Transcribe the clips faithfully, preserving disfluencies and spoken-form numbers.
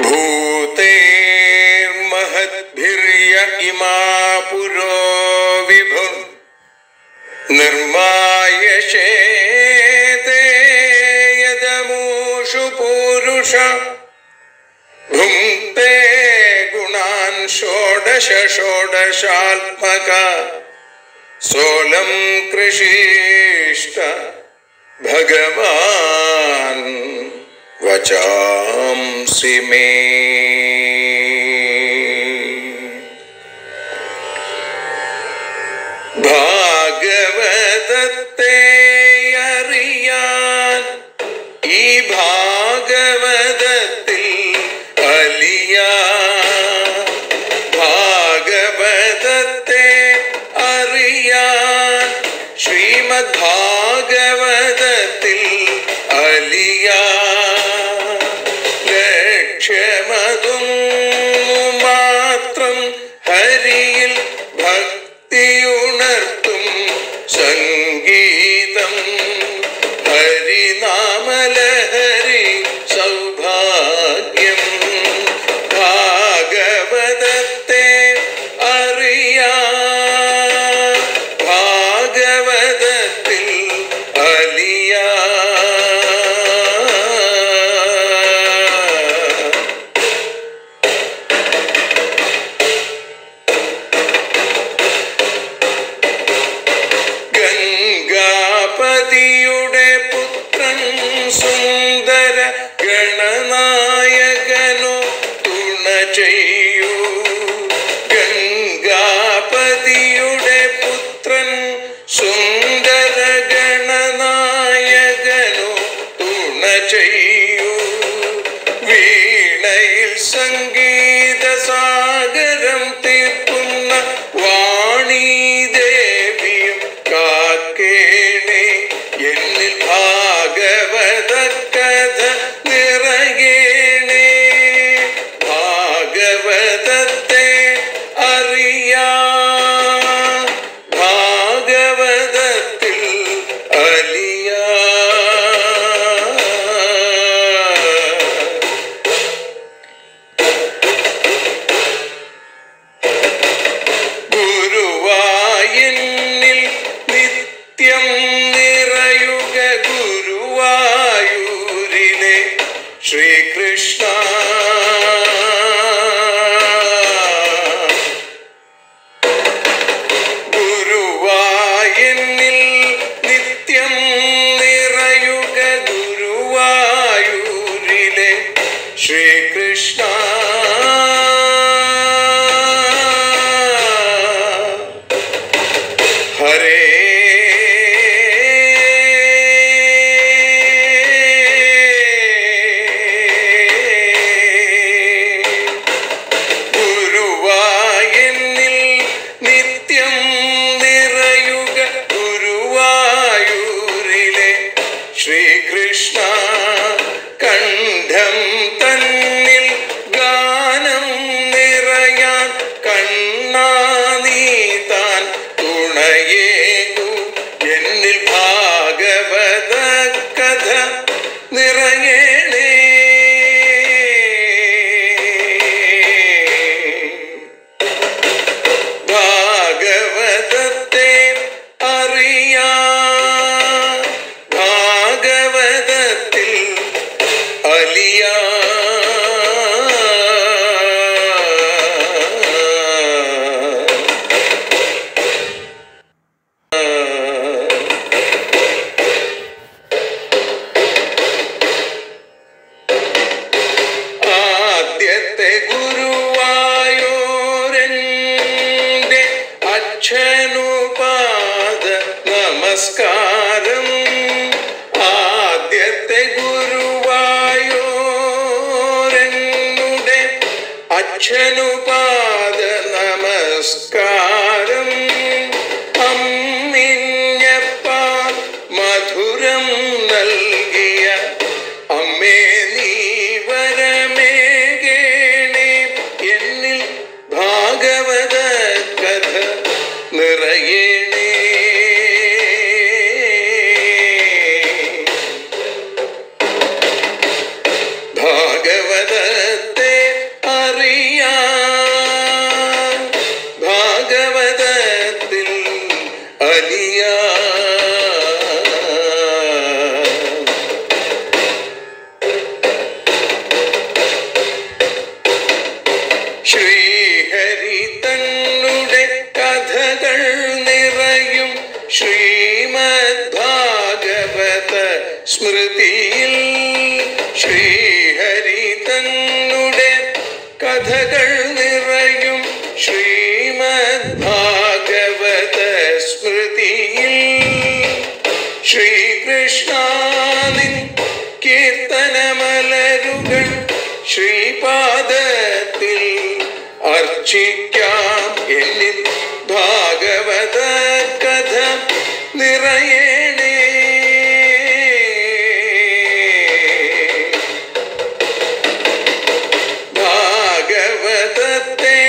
भूतेर्महद्भिर्य इमा पुरो विभु निर्मायशेते यदमूषु पूरुष भुङ्क्ते गुणान् षोडश षोडशात्मक सोलं कृषिष्ट भगवान् वचांसि मे। ഭാഗവതത്തെ അറിയാൻ ഈ ഭാഗവതത്തിൽ അലിയാൻ, ഭാഗവതത്തെ അറിയാൻ ശ്രീമദ് ഭാഗവതത്തിൽ അലിയാൻ, ലക്ഷ്യമതും മാത്രം ഹരിയിൽ ഭക്തിയുണർത്തും സംഗീതം ഹരിനാമലഹരി സൗഭാഗ്യം. ഭാഗവതത്തെ അറിയാൻ ഭാഗവതത്തിൽ അലിയാൻ. ഗംഗാപതിയുടെ പുത്രൻ സുന്ദര ഗണനായകനോ തുണ ചെയ്യൂ. ഗംഗാപതിയുടെ പുത്രൻ സുന്ദര ഗണനായകനോ തുണ ചെയ്യൂ. വീണയിൽ സംഗീത സാഗരം തീർക്കുന്ന വാണീദേവിയും കാക്കേണേ എന്നിൽ ഭാഗവത കഥ നിറയേണേ. ഭാഗവതത്തെ അറിയാൻ ഭാഗവതത്തിൽ അലിയാൻ. ഗുരുവായൂരിൽ നിത്യം നിറയുക ഗുരുവായൂരിലെ ശ്രീകൃഷ്ണ. ഗുരുവായൂരിൽ നിത്യം നിറയുക ഗുരുവായൂരിലെ ശ്രീകൃഷ്ണ. ഹരേ ഗുരുവായൂരിൽ നിത്യം നിറയുക ഗുരുവായൂരിലെ ശ്രീകൃഷ്ണ. കണ്ഠം തന്നിൽ ഗാനം നിറയാൻ കണ്ണാ നീ താൻ തുണയേകു. എന്നിൽ ഭാഗവത കഥ നിറയേണേ. ഭാഗവതത്തെ അറിയാൻ ഭാഗവതത്തിൽ അലിയാൻ. ആദ്യത്തെ ഗുരുവായൂരന്റെ അച്ഛനുപാദ നമസ്കാരം. ആദ്യത്തെ ഗുരുവായൂരനുടെ അച്ഛനുപാദ നമസ്കാരം. അമ്മിഞ്ഞപ്പാൽ മധുരം നൽകിയ അമ്മേ നീ വരമേകേണേ. എന്നിൽ ഭാഗവത കഥ നിറയേണേ. ഭാഗവതത്തെ ശ്രീഹരി തന്നുടെ കഥകൾ നിറയും ശ്രീമദ് ഭാഗവത സ്മൃതിയിൽ ശ്രീഹരി തന്നുടെ കഥകൾ നിറയും ശ്രീമദ് ഭാഗവത സ്മൃതിയിൽ ശ്രീകൃഷ്ണാനിൻ കീർത്തനമലരുകൾ ശ്രീപാദത്തിൽ അർച്ചിക്കാം എന്നിൽ ഭാഗവത കഥ നിറയണേ. ഭാഗവതത്തെ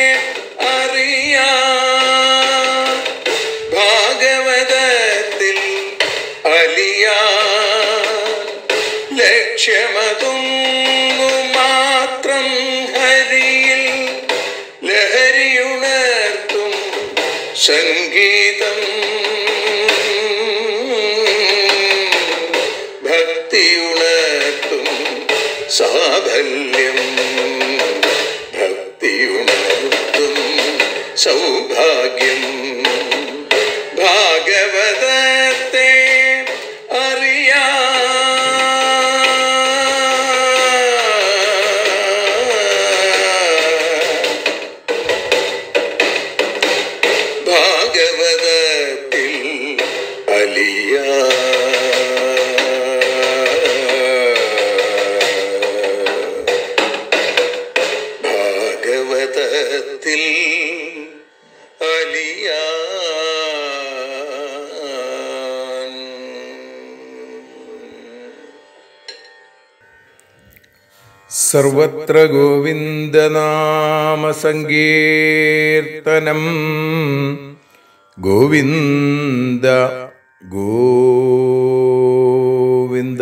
അറിയാം, ഭാഗവതത്തിൽ അലിയാൻ ലക്ഷ്യമതൊന്നു മാത്രം ഹരിയിൽ ലഹരിയുണർത്തും സംഗീതം, ഭക്തിയുണർത്തും സാഫല്യം, ഭക്തിയുണർത്തും സൗഭാഗ്യം. ഭാഗവതത്തെ അറിയാം, ഭാഗവതത്തിൽ അലിയാൻ. ഭാഗവതത്തിൽ അലിയാൻ. സർവത്ര ഗോവിന്ദനാമ സങ്കീർത്തനം. ഗോവിന്ദ ഗോവിന്ദ.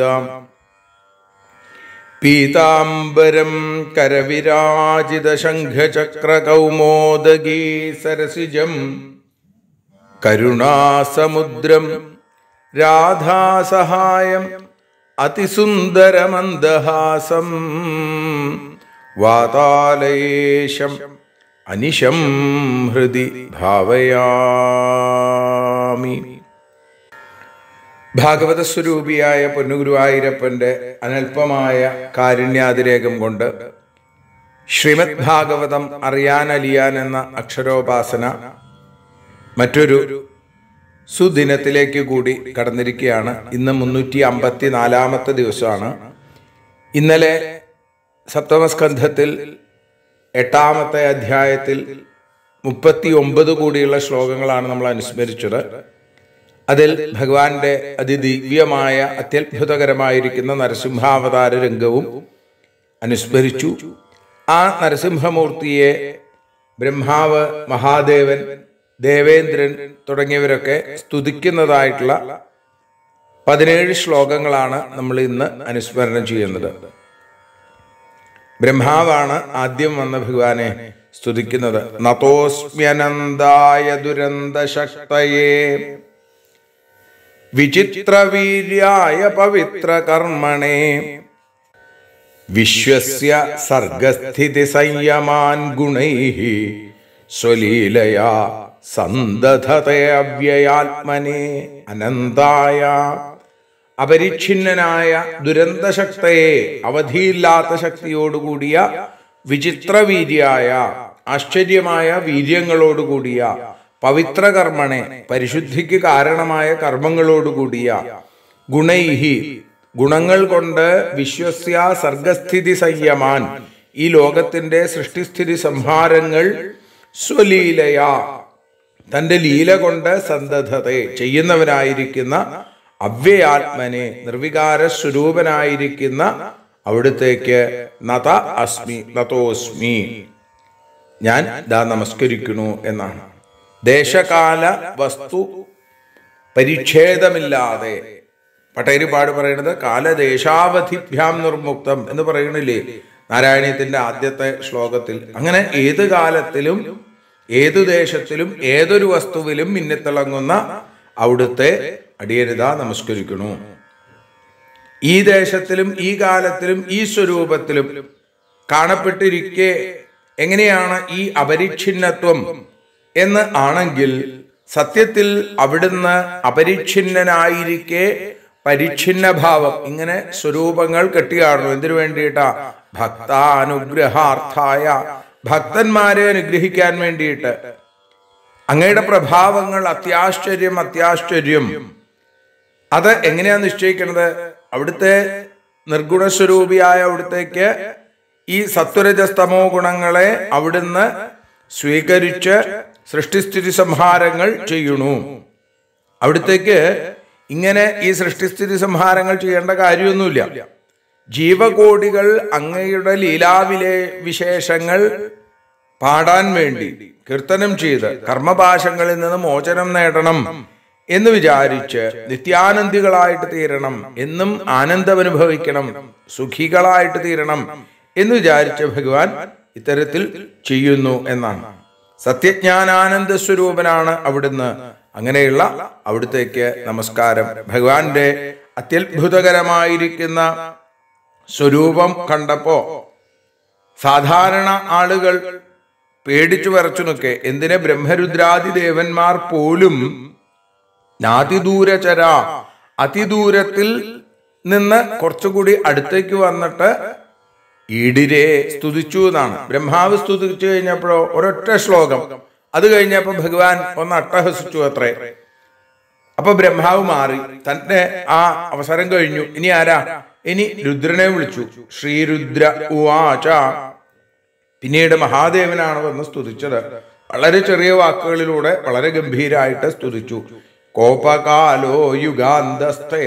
പീതാംബരം കരവിരാജിത ശംഖചക്ര കൗമോദഗീ സരസിജം കരുണാസമുദ്രം രാധാസഹായം അതിസുന്ദരമന്ദഹാസം വാതാലയേശം അനിശം ഹൃദി ഭാവയാമി. ഭാഗവത സ്വരൂപിയായ പൊന്നുഗുരുവായൂരപ്പൻ്റെ അനൽപമായ കാരുണ്യാതിരേകം കൊണ്ട് ശ്രീമദ് ഭാഗവതം അറിയാൻ അലിയാൻ എന്ന അക്ഷരോപാസന മറ്റൊരു സുദിനത്തിലേക്ക് കൂടി കടന്നിരിക്കുകയാണ്. ഇന്ന് മുന്നൂറ്റി അമ്പത്തി നാലാമത്തെ ദിവസമാണ്. ഇന്നലെ സപ്തമസ്കന്ധത്തിൽ എട്ടാമത്തെ അധ്യായത്തിൽ മുപ്പത്തി ഒമ്പത് കൂടിയുള്ള ശ്ലോകങ്ങളാണ് നമ്മൾ അനുസ്മരിച്ചത്. അതിൽ ഭഗവാന്റെ അതിദിവ്യമായ അത്യത്ഭുതകരമായിരിക്കുന്ന നരസിംഹാവതാര രംഗവും അനുസ്മരിച്ചു. ആ നരസിംഹമൂർത്തിയെ ബ്രഹ്മാവ്, മഹാദേവൻ, ദേവേന്ദ്രൻ തുടങ്ങിയവരൊക്കെ സ്തുതിക്കുന്നതായിട്ടുള്ള പതിനേഴ് ശ്ലോകങ്ങളാണ് നമ്മൾ ഇന്ന് അനുസ്മരണം ചെയ്യുന്നത്. ബ്രഹ്മാവാണ് ആദ്യം വന്ന ഭഗവാനെ സ്തുതിക്കുന്നത്. നതോസ്മ്യനന്ദായ ദുരന്തശക്തയേ വിചിത്രവീര്യായ പവിത്രകർമ്മണേ വിശ്വസ്യ സർഗസ്ഥിതി സംയമാൻ ഗുണൈഃ സ്വലീലയാ സന്ദധതേ അവ്യയാത്മനെ അനന്തായ. അപരിച്ഛിന്നനായ ദുരന്തശക്തയെ, അവധിയില്ലാത്ത ശക്തിയോടുകൂടിയ, വിചിത്രവീര്യായ, ആശ്ചര്യമായ വീര്യങ്ങളോടുകൂടിയ, പവിത്രകർമ്മണെ, പരിശുദ്ധിക്ക് കാരണമായ കർമ്മങ്ങളോടുകൂടിയ, ഗുണൈഹി, ഗുണങ്ങൾ കൊണ്ട്, വിശ്വസ്യ സർഗസ്ഥിതി സംയമാൻ, ഈ ലോകത്തിന്റെ സൃഷ്ടിസ്ഥിതി സംഹാരങ്ങൾ സ്വലീലയാ, തന്റെ ലീല കൊണ്ട്, സന്ദധത്തെ, ചെയ്യുന്നവനായിരിക്കുന്ന, അവ്യയാത്മനെ, നിർവികാര സ്വരൂപനായിരിക്കുന്ന അവിടുത്തേക്ക് നത അസ്മി, നതോസ്മി, ഞാൻ ദാ നമസ്കരിക്കുന്നു എന്നാണ്. ദേശകാല വസ്തു പരിച്ഛേദമില്ലാതെ, പട്ടേരിപ്പാട് പറയുന്നത് കാലദേശാവധിഭ്യാം നിർമുക്തം എന്ന് പറയണില്ലേ നാരായണീയത്തിന്റെ ആദ്യത്തെ ശ്ലോകത്തിൽ. അങ്ങനെ ഏത് കാലത്തിലും ഏതു ദേശത്തിലും ഏതൊരു വസ്തുവിലും മിന്നിത്തിളങ്ങുന്ന അവിടുത്തെ അടിയരുതാ നമസ്കരിക്കണു. ഈ ദേശത്തിലും ഈ കാലത്തിലും ഈ സ്വരൂപത്തിലും കാണപ്പെട്ടിരിക്കെ എങ്ങനെയാണ് ഈ അപരിച്ഛിന്നത്വം എന്ന് ആണെങ്കിൽ സത്യത്തിൽ അവിടുന്ന് അപരിച്ഛിന്നനായിരിക്കെ പരിച്ഛിന്ന ഭാവം ഇങ്ങനെ സ്വരൂപങ്ങൾ കെട്ടിയാടുന്നു. എന്തിനു വേണ്ടിയിട്ടാ? ഭക്താനുഗ്രഹാർത്ഥായ, ഭക്തന്മാരെ അനുഗ്രഹിക്കാൻ വേണ്ടിയിട്ട്. അങ്ങയുടെ പ്രഭാവങ്ങൾ അത്യാശ്ചര്യം അത്യാശ്ചര്യം. അത് എങ്ങനെയാ നിശ്ചയിക്കുന്നത്? അവിടുത്തെ നിർഗുണസ്വരൂപിയായ അവിടുത്തേക്ക് ഈ സത്വരജസ്തമോ ഗുണങ്ങളെ അവിടുന്ന് സ്വീകരിച്ച് സൃഷ്ടിസ്ഥിതി സംഹാരങ്ങൾ ചെയ്യണു. അവിടുത്തേക്ക് ഇങ്ങനെ ഈ സൃഷ്ടിസ്ഥിതി സംഹാരങ്ങൾ ചെയ്യേണ്ട കാര്യമൊന്നുമില്ല. ജീവകോടികൾ അങ്ങയുടെ ലീലാവിലെ വിശേഷങ്ങൾ പാടാൻ വേണ്ടി കീർത്തനം ചെയ്ത് കർമ്മപാശങ്ങളിൽ നിന്ന് മോചനം നേടണം എന്ന് വിചാരിച്ച് നിത്യാനന്ദികളായിട്ട് തീരണം, എന്നും ആനന്ദമനുഭവിക്കണം, സുഖികളായിട്ട് തീരണം എന്ന് വിചാരിച്ച് ഭഗവാൻ ഇത്തരത്തിൽ ചെയ്യുന്നു എന്നാണ്. സത്യജ്ഞാനാനന്ദ സ്വരൂപനാണ് അവിടുന്ന്. അങ്ങനെയുള്ള അവിടുത്തേക്ക് നമസ്കാരം. ഭഗവാന്റെ അത്യത്ഭുതകരമായിരിക്കുന്ന സ്വരൂപം കണ്ടപ്പോ സാധാരണ ആളുകൾ പേടിച്ചു വിറച്ചു നിൽക്കെ. എന്തിനെ? ബ്രഹ്മരുദ്രാദി ദേവന്മാർ പോലും നാതിദൂരചര, അതിദൂരത്തിൽ നിന്ന് കുറച്ചുകൂടി അടുത്തേക്ക് വന്നിട്ട് ഈടിരെ സ്തുതിച്ചു എന്നാണ്. ബ്രഹ്മാവ് സ്തുതിച്ചു കഴിഞ്ഞപ്പോഴോ ഒരൊറ്റ ശ്ലോകം, അത് കഴിഞ്ഞപ്പോ ഭഗവാൻ ഒന്ന് അട്ടഹസിച്ചു അത്രേ. അപ്പൊ ബ്രഹ്മാവ് മാറി, തന്റെ ആ അവസരം കഴിഞ്ഞു. ഇനി ആരാ? ഇനി രുദ്രനെ വിളിച്ചു. ശ്രീരുദ്ര ഉവാച. പിന്നീട് മഹാദേവനാണ് വന്ന് സ്തുതിച്ചത്. വളരെ ചെറിയ വാക്കുകളിലൂടെ വളരെ ഗംഭീരായിട്ട് സ്തുതിച്ചു. കോപകാലോ യുഗാന്തസ്ഥേ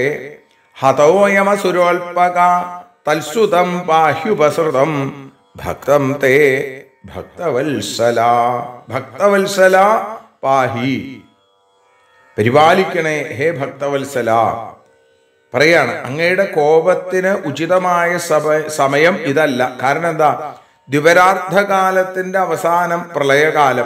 ഹതോയമസുരോൽപക തൽസുതം പാഹ്യുപസൃതം ഭക്തം തേ ഭക്തവത്സല. ഭക്തവത്സല പാഹി, പരിപാലിക്കണേ ഹേ ഭക്തവത്സല. പറയാണ്, അങ്ങയുടെ കോപത്തിന് ഉചിതമായ സമയം ഇതല്ല. കാരണം എന്താ? ദ്വിപരാർദ്ധകാലത്തിന്റെ അവസാനം പ്രളയകാലം.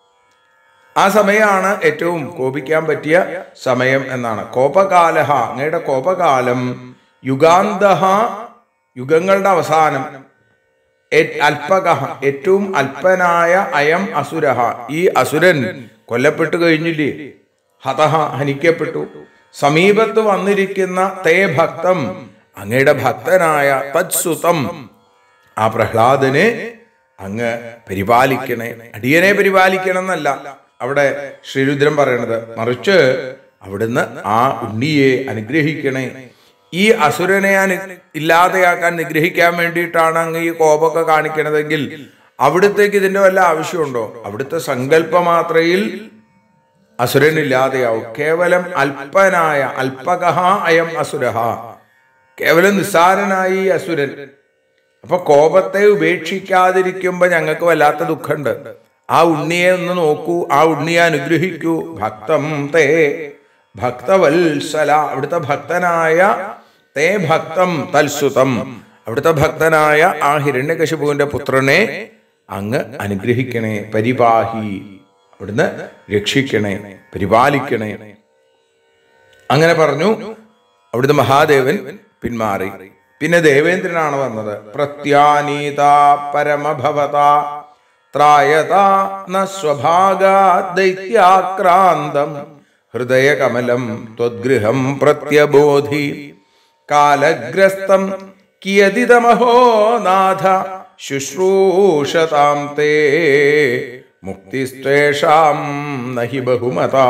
ആ സമയമാണ് ഏറ്റവും കോപിക്കാൻ പറ്റിയ സമയം എന്നാണ്. കോപകാലഹ, അങ്ങയുടെ കോപകാലം. യുഗാന്തഹ, യുഗങ്ങളുടെ അവസാനം. അല്പകഹ, ഏറ്റവും അല്പനായ. അയം അസുരഹ, ഈ അസുരൻ കൊല്ലപ്പെട്ടു കഴിഞ്ഞില്ലേ? ഹതഹ, ഹനിക്കപ്പെട്ടു. സമീപത്ത് വന്നിരിക്കുന്ന തേ ഭക്തം, അങ്ങയുടെ ഭക്തനായ തത്സുതം, ആ പ്രഹ്ലാദനെ അങ്ങ് പരിപാലിക്കണേ. അടിയനെ പരിപാലിക്കണം എന്നല്ല അവിടെ ശ്രീരുദ്രൻ പറയണത്, മറിച്ച് അവിടുന്ന് ആ ഉണ്ണിയെ അനുഗ്രഹിക്കണേ. ഈ അസുരനെ അനു ഇല്ലാതെയാക്കാൻ നിഗ്രഹിക്കാൻ വേണ്ടിയിട്ടാണ് അങ്ങ് ഈ കോപമൊക്കെ കാണിക്കണതെങ്കിൽ അവിടുത്തേക്ക് ഇതിന്റെ വല്ല ആവശ്യമുണ്ടോ? അവിടുത്തെ സങ്കല്പമാത്രയിൽ അസുരൻ ഇല്ലാതെയാവും. കേവലം അല്പനായ അല്പകഹ അയം അസുരഹ, കേവലം നിസ്സാരനായി അസുരൻ. അപ്പൊ കോപത്തെ ഉപേക്ഷിക്കാതിരിക്കുമ്പോ ഞങ്ങൾക്ക് വല്ലാത്ത ദുഃഖമുണ്ട്. ആ ഉണ്ണിയെ ഒന്ന് നോക്കൂ, ആ ഉണ്ണിയെ അനുഗ്രഹിക്കൂ. ഭക്തം തേ ഭക്തവത്സല, അവിടുത്തെ ഭക്തനായ തേ ഭക്തം തൽസുതം, അവിടുത്തെ ഭക്തനായ ആ ഹിരണ്യകശിപുവിന്റെ പുത്രനെ അങ്ങ് അനുഗ്രഹിക്കണേ. പരിപാഹി, അവിടുന്ന് രക്ഷിക്കണേ, പരിപാലിക്കണേ. അങ്ങനെ പറഞ്ഞു. അവിടുന്ന് മഹാദേവൻ പിന്മാറി. പിന്നെ ദേവേന്ദ്രനാണ് വന്നത്. പ്രത്യാനീത പരമഭവത ത്രായത ന സ്വഭാഗാ ദൈത്യാക്രാന്തം ഹൃദയകമലം ത്വദ്ഗൃഹം പ്രത്യബോധി കാലഗ്രസ്തം കിയതിതമഹോ നാഥ ശുശ്രൂഷതാം തേ മുക്തിസ്ത്വേഷാം നഹി ബഹുമതാ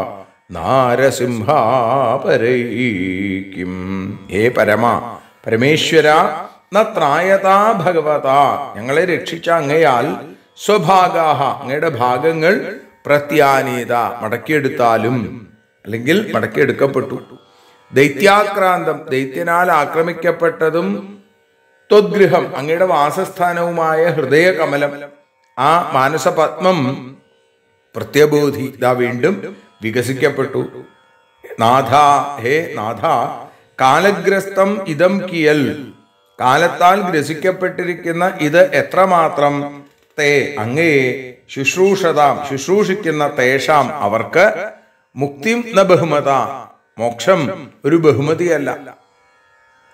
നാരസിംഹാപരൈകിം. ഹേ പരമ പരമേശ്വര, നത്രായതാ ഭഗവത, ഞങ്ങളെ രക്ഷിച്ച അങ്ങയാൽ സ്വഭാഗാഹ, അങ്ങയുടെ ഭാഗങ്ങൾ പ്രത്യാനീത, മടക്കിയെടുത്താലും അല്ലെങ്കിൽ മടക്കിയെടുക്കപ്പെട്ടു. ദൈത്യാക്രാന്തം, ദൈത്യനാൽ ആക്രമിക്കപ്പെട്ടതും ത്വദ്ഗൃഹം, അങ്ങയുടെ വാസസ്ഥാനവുമായ ഹൃദയകമലം, ആ മാനസപത്മം പ്രത്യബോധി, ഇതാ വീണ്ടും വികസിക്കപ്പെട്ടു. നാഥ, ഹേ നാഥ, കാലഗ്രസ്തം ഇതം കിയൽ, കാലത്താൽ ഗ്രസിക്കപ്പെട്ടിരിക്കുന്ന ഇത് എത്രമാത്രം, തേ അങ്ങയെ ശുശ്രൂഷതാം, ശുശ്രൂഷിക്കുന്ന തേഷാം അവർക്ക്, മുക്തിം ന ബഹുമത, മോക്ഷം ഒരു ബഹുമതിയല്ല.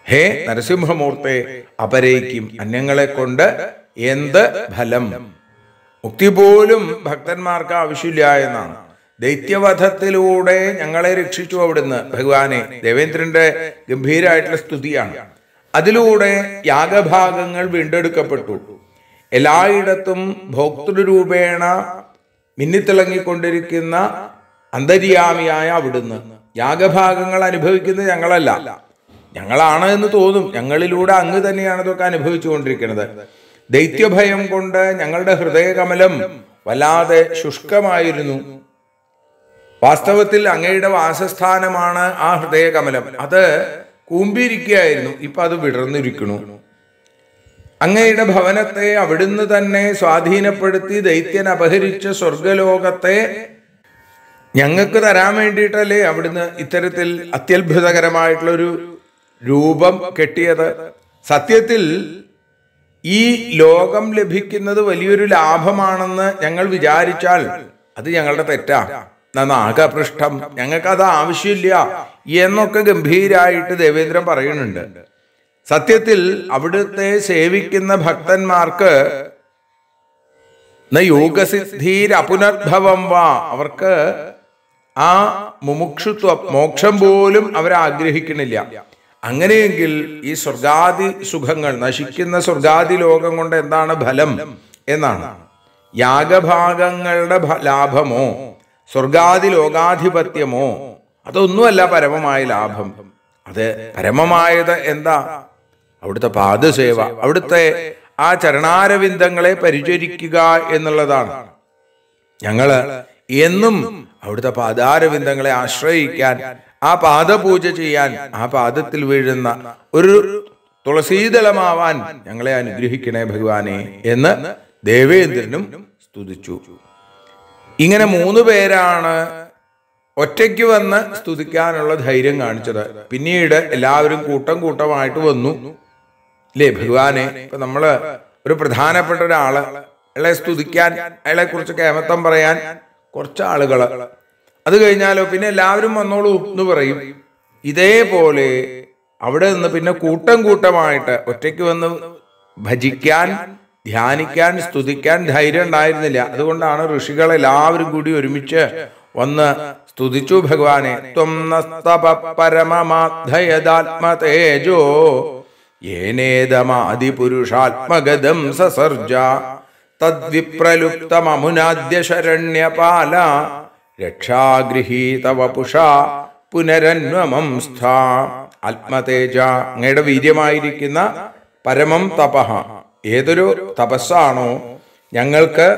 ഹേ നരസിംഹമൂർത്തെ അപരയിക്കും, അന്യങ്ങളെ കൊണ്ട് എന്ത് ഫലം? മുക്തി പോലും ഭക്തന്മാർക്ക് ആവശ്യമില്ല എന്നാണ്. ദൈത്യവധത്തിലൂടെ ഞങ്ങളെ രക്ഷിച്ചു അവിടുന്ന് ഭഗവാനെ. ദേവേന്ദ്രന്റെ ഗംഭീരമായിട്ടുള്ള സ്തുതിയാണ്. അതിലൂടെ യാഗഭാഗങ്ങൾ വീണ്ടെടുക്കപ്പെട്ടു. എല്ലായിടത്തും ഭോക്തൃരൂപേണ മിന്നിത്തിളങ്ങിക്കൊണ്ടിരിക്കുന്ന അന്തര്യാമിയായ അവിടുന്ന്. യാഗഭാഗങ്ങൾ അനുഭവിക്കുന്നത് ഞങ്ങളല്ല, ഞങ്ങളാണ് എന്ന് തോന്നും. ഞങ്ങളിലൂടെ അങ്ങ് തന്നെയാണ് ഇതൊക്കെ അനുഭവിച്ചു കൊണ്ടിരിക്കുന്നത്. ദൈത്യഭയം കൊണ്ട് ഞങ്ങളുടെ ഹൃദയകമലം വല്ലാതെ ശുഷ്കമായിരുന്നു. വാസ്തവത്തിൽ അങ്ങയുടെ വാസസ്ഥാനമാണ് ആ ഹൃദയകമലം. അത് കൂമ്പിരിക്കുകയായിരുന്നു, ഇപ്പൊ അത് വിടർന്നിരിക്കണു. അങ്ങയുടെ ഭവനത്തെ അവിടുന്ന് തന്നെ സ്വാധീനപ്പെടുത്തി ദൈത്യൻ അപഹരിച്ച സ്വർഗലോകത്തെ ഞങ്ങൾക്ക് തരാൻ വേണ്ടിയിട്ടല്ലേ അവിടുന്ന് ഇത്തരത്തിൽ അത്യത്ഭുതകരമായിട്ടുള്ളൊരു രൂപം കെട്ടിയത്. സത്യത്തിൽ ഈ ലോകം ലഭിക്കുന്നത് വലിയൊരു ലാഭമാണെന്ന് ഞങ്ങൾ വിചാരിച്ചാൽ അത് ഞങ്ങളുടെ തെറ്റാ. നാഗപൃഷ്ഠം ഞങ്ങൾക്ക് അത് ആവശ്യമില്ല എന്നൊക്കെ ഗംഭീരായിട്ട് ദേവേന്ദ്രൻ പറയുന്നുണ്ട്. സത്യത്തിൽ അവിടുത്തെ സേവിക്കുന്ന ഭക്തന്മാർക്ക് യോഗസിദ്ധീരപുനർഭവം വാ, അവർക്ക് ആ മുമുക്ഷുത്വം മോക്ഷം പോലും അവരാഗ്രഹിക്കണില്ല. അങ്ങനെയെങ്കിൽ ഈ സ്വർഗാദി സുഖങ്ങൾ, നശിക്കുന്ന സ്വർഗാദി ലോകം കൊണ്ട് എന്താണ് ഫലം എന്നാണ്. യാഗഭാഗങ്ങളുടെ ലാഭമോ സ്വർഗാദി ലോകാധിപത്യമോ അതൊന്നുമല്ല പരമമായ ലാഭം. അത് പരമമായത് എന്താ? അവിടുത്തെ പാദസേവ, അവിടുത്തെ ആ ചരണാരവിന്ദങ്ങളെ പരിചരിക്കുക എന്നുള്ളതാണ്. ഞങ്ങള് എന്നും അവിടുത്തെ പാദാരവിന്ദങ്ങളെ ആശ്രയിക്കാൻ, ആ പാദപൂജ ചെയ്യാൻ, ആ പാദത്തിൽ വീഴുന്ന ഒരു തുളസീദളമാവാൻ ഞങ്ങളെ അനുഗ്രഹിക്കണേ ഭഗവാനെ എന്ന് ദേവേന്ദ്രനും സ്തുതിച്ചു. ഇങ്ങനെ മൂന്ന് പേരാണ് ഒറ്റയ്ക്ക് വന്ന് സ്തുതിക്കാനുള്ള ധൈര്യം കാണിച്ചത്. പിന്നീട് എല്ലാവരും കൂട്ടം കൂട്ടമായിട്ട് വന്നു. ഇല്ലേ ഭഗവാനെ? ഇപ്പൊ നമ്മള് ഒരു പ്രധാനപ്പെട്ട ഒരാള് അയാളെ സ്തുതിക്കാൻ, അയാളെ കുറിച്ച് കേമത്തം പറയാൻ കുറച്ച് ആളുകള്, അത് കഴിഞ്ഞാലോ പിന്നെ എല്ലാവരും വന്നോളൂ എന്ന് പറയും. ഇതേപോലെ അവിടെ നിന്ന് പിന്നെ കൂട്ടം കൂട്ടമായിട്ട് ഒറ്റയ്ക്ക് വന്ന് ഭജിക്കാൻ, ധ്യാനിക്കാൻ, സ്തുതിക്കാൻ ധൈര്യം ഉണ്ടായിരുന്നില്ല. അതുകൊണ്ടാണ് ഋഷികൾ എല്ലാവരും കൂടി ഒരുമിച്ച് വന്ന് സ്തുതിച്ചു ഭഗവാനെ. ത്വം നസ്തപ പരമമാധയദാത്മതേജോ യേനേദമാദിപുരുഷാത്മഗതം സസർജ തദ്വിപ്രലുപ്തമമുനാദ്യ ശരണ്യപാല രക്ഷാഗൃഹീത വപുഷ പുനരന്വമംസ്ഥ. ആത്മതേജ, അങ്ങയുടെ വീര്യമായിരിക്കുന്ന പരമം തപഃ, ഏതൊരു തപസ്സാണോ ഞങ്ങൾക്ക്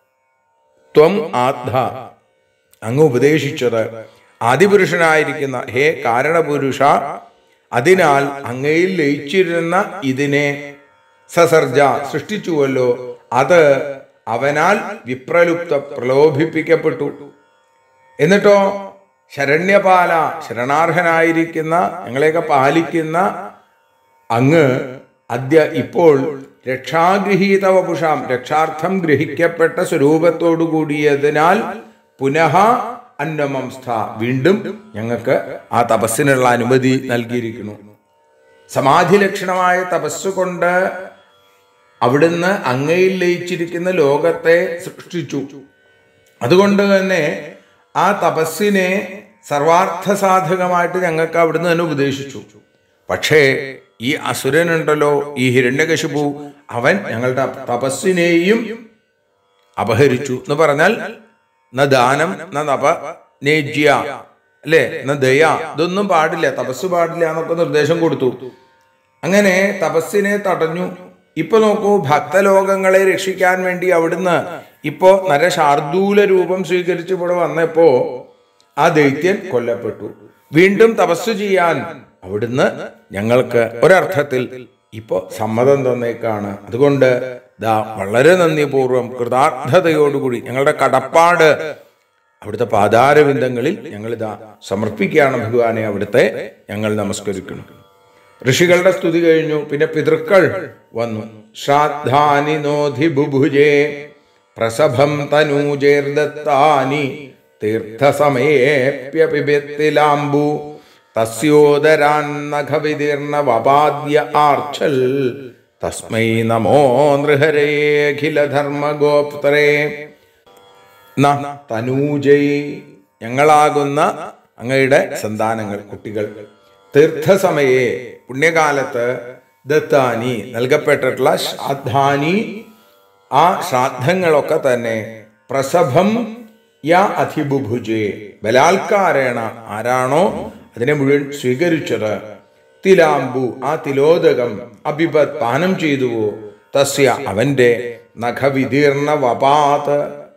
ത്വം ആദ്ധ അങ്ങ് ഉപദേശിച്ചത്, ആദിപുരുഷനായിരിക്കുന്ന ഹേ കാരണപുരുഷ, അതിനാൽ അങ്ങയിൽ ലയിച്ചിരുന്ന ഇതിനെ സസർജ സൃഷ്ടിച്ചുവല്ലോ, അത് അവനാൽ വിപ്രലുപ്ത പ്രലോഭിപ്പിക്കപ്പെട്ടു. എന്നിട്ടോ ശരണ്യപാല, ശരണാർഹനായിരിക്കുന്ന ഞങ്ങളെയൊക്കെ പാലിക്കുന്ന അങ്ങ് അദ്യ ഇപ്പോൾ രക്ഷാഗൃഹീത വപുഷാം, രക്ഷാർത്ഥം ഗ്രഹിക്കപ്പെട്ട സ്വരൂപത്തോടു കൂടിയതിനാൽ പുനഃ അന്വമംസ്ഥ, വീണ്ടും ഞങ്ങൾക്ക് ആ തപസ്സിനുള്ള അനുമതി നൽകിയിരിക്കുന്നു. സമാധി ലക്ഷണമായ തപസ്സുകൊണ്ട് അവിടുന്ന് അങ്ങയിൽ ലയിച്ചിരിക്കുന്ന ലോകത്തെ സൃഷ്ടിച്ചു. അതുകൊണ്ട് തന്നെ ആ തപസ്സിനെ സർവാർത്ഥ സാധകമായിട്ട് ഞങ്ങൾക്ക് അവിടുന്ന് തന്നെ ഉപദേശിച്ചു. പക്ഷേ ഈ അസുരനുണ്ടല്ലോ, ഈ ഹിരണ്യകശിപു, അവൻ ഞങ്ങളുടെ തപസ്സിനെയും അപഹരിച്ചു എന്ന് പറഞ്ഞാൽ ന ദാനം ന നപ നേജ്യ, അല്ലേ, ന ദയ, ഇതൊന്നും പാടില്ല, തപസ് പാടില്ല എന്നൊക്കെ നിർദ്ദേശം കൊടുത്തു. അങ്ങനെ തപസ്സിനെ തടഞ്ഞു. ഇപ്പൊ നോക്കൂ, ഭക്തലോകങ്ങളെ രക്ഷിക്കാൻ വേണ്ടി അവിടുന്ന് ഇപ്പോ നരശാർദൂല രൂപം സ്വീകരിച്ച് ഇവിടെ വന്നപ്പോ ആ ദൈത്യൻ കൊല്ലപ്പെട്ടു. വീണ്ടും തപസ് ചെയ്യാൻ അവിടുന്ന് ഞങ്ങൾക്ക് ഒരർത്ഥത്തിൽ ഇപ്പോ സമ്മതം തന്നേക്കാണ്. അതുകൊണ്ട് ദാ വളരെ നന്ദിപൂർവം കൃതാർത്ഥതയോടുകൂടി ഞങ്ങളുടെ കടപ്പാട് അവിടുത്തെ പാദാരവിന്ദങ്ങളിൽ ഞങ്ങൾ ഇതാ സമർപ്പിക്കുകയാണ് ഭഗവാനെ. അവിടുത്തെ ഞങ്ങൾ നമസ്കരിക്കുന്നു. ഋഷികളുടെ സ്തുതി കഴിഞ്ഞു. പിന്നെ പിതൃക്കൾ വന്നു. ശ്രാദ്ധാനി നോധി ബുഭുജേ പ്രസഭം തനൂജേർദത്താനി തീർത്ഥസമയേപ്യപിബത്തിലാംബു തസ്യോദരാൻ നഖവിതീർണ വപാദ്യ ആർച്ചൽ തസ്മൈ നമോ നൃഹരേ അഖിലധർമ്മഗോപ്തരേ ന തനൂജൈ ഞങ്ങളാകുന്ന അങ്ങയുടെ സന്താനങ്ങൾ കുട്ടികൾ തീർത്ഥസമയെ പുണ്യകാലത്ത് ദത്താനി നൽകപ്പെട്ടിട്ടുള്ള ശ്രാദ്ധാനി ആ ശ്രാദ്ധങ്ങളൊക്കെ തന്നെ പ്രസഭം യാ അധിബുഭുജേ ബലാത്കാരേണ ആരാണോ അതിനെ മുഴുവൻ സ്വീകരിച്ചത് തിലാംബു ആ തിലോദകം അഭിപത് പാനം ചെയ്തുവോ തസ്യ അവന്റെ നഖവിതീർണ വപാത്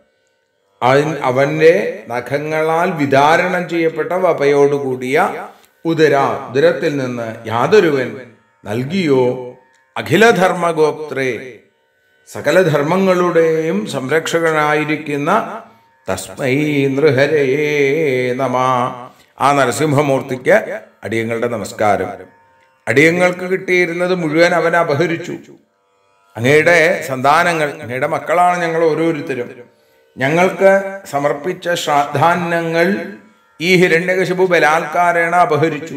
അവന്റെ നഖങ്ങളാൽ വിതാരണം ചെയ്യപ്പെട്ട വപയോടുകൂടിയ ഉദര ഉദരത്തിൽ നിന്ന് യാതൊരുവൻ നൽകിയോ അഖിലധർമ്മഗോപ്ത്രേ സകല ധർമ്മങ്ങളുടെയും സംരക്ഷകനായിരിക്കുന്ന തസ്മൈ നൃഹരയേ നമ ആ നരസിംഹമൂർത്തിക്ക് അടിയങ്ങളുടെ നമസ്കാരം. അടിയങ്ങൾക്ക് കിട്ടിയിരുന്നത് മുഴുവൻ അവൻ അപഹരിച്ചു. അങ്ങയുടെ സന്താനങ്ങൾ അങ്ങയുടെ മക്കളാണ് ഞങ്ങൾ ഓരോരുത്തരും. ഞങ്ങൾക്ക് സമർപ്പിച്ച ശ്രാദ്ധാന്നങ്ങൾ ഈ ഹിരണ്യകശിപു ബലാത്കാരേണ അപഹരിച്ചു.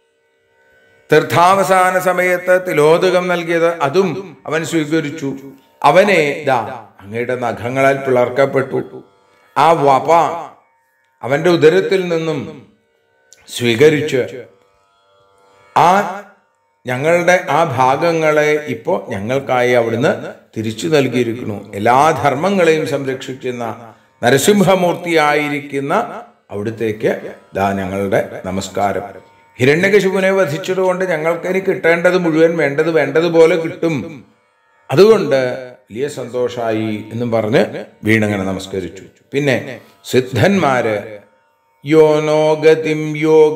തീർത്ഥാവസാന സമയത്ത് തിലോദകം നൽകിയത് അതും അവൻ സ്വീകരിച്ചു. അവനെ ദാ അങ്ങയുടെ നഖങ്ങളാൽ പിളർക്കപ്പെട്ടു. ആ വപ അവന്റെ ഉദരത്തിൽ നിന്നും സ്വീകരിച്ച് ആ ഞങ്ങളുടെ ആ ഭാഗങ്ങളെ ഇപ്പോ ഞങ്ങൾക്കായി അവിടുന്ന് തിരിച്ചു നൽകിയിരിക്കുന്നു. എല്ലാ ധർമ്മങ്ങളെയും സംരക്ഷിക്കുന്ന നരസിംഹമൂർത്തിയായിരിക്കുന്ന അവിടുത്തേക്ക് ദാ ഞങ്ങളുടെ നമസ്കാരം. ഹിരണ്യകശിപുവിനെ വധിച്ചതുകൊണ്ട് ഞങ്ങൾക്ക് ഇനി കിട്ടേണ്ടത് മുഴുവൻ വേണ്ടത് വേണ്ടതുപോലെ കിട്ടും. അതുകൊണ്ട് വലിയ സന്തോഷായി എന്നും പറഞ്ഞ് വീണങ്ങനെ നമസ്കരിച്ചു. പിന്നെ സിദ്ധന്മാര് യോനോഗതിം യോഗ